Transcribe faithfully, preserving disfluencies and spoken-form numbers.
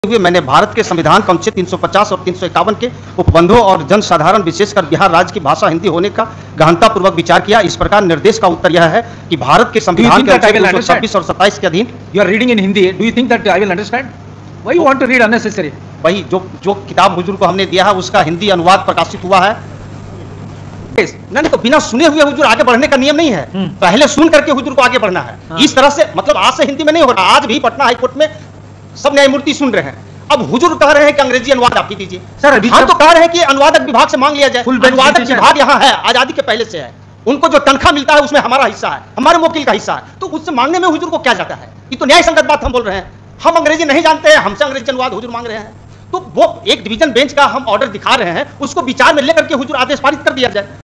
हुए मैंने भारत के संविधान का अनुच्छेद तीन सौ पचास और तीन सौ इक्यावन के उपबंधों और जन साधारण विशेषकर बिहार राज्य की भाषा हिंदी होने का गहनतापूर्वक विचार किया। इस प्रकार निर्देश का उत्तर यह है कि भारत के संविधान के अनुच्छेद तीन सौ छब्बीस और सत्ताईस के अधीन You are reading in Hindi. Do you think that I will understand? Why you want to read unnecessary? वही जो जो किताब हुजूर को हमने दिया है उसका हिंदी अनुवाद प्रकाशित हुआ है। नहीं तो बिना सुने हुए हुजूर आगे बढ़ने का नियम नहीं है, पहले सुन करके हुजूर को आगे बढ़ना है। हाँ। इस तरह से मतलब आज से हिंदी में नहीं हो रहा, आज भी पटना हाईकोर्ट में सब न्यायमूर्ति सुन रहे हैं। अब हुजूर कह रहे हैं कि अंग्रेजी अनुवाद आप ही दीजिए। सर अभी हम तो कह रहे हैं कि अनुवादक विभाग से मांग लिया जाए। अनुवादक विभाग यहाँ है, आजादी के पहले से है, उनको जो तनख्वाह मिलता है उसमें हमारा हिस्सा है, हमारे वकील का हिस्सा है, तो उससे मांगने में हुजूर को क्या जाता है? ये तो न्याय संगत बात हम बोल रहे हैं। हम अंग्रेजी नहीं जानते हैं, हमसे अंग्रेजी अनुवाद हुजूर मांग रहे हैं, तो वो एक डिवीजन बेंच का हम ऑर्डर दिखा रहे हैं, उसको विचार में लेकर के हुजूर आदेश पारित कर दिया जाए।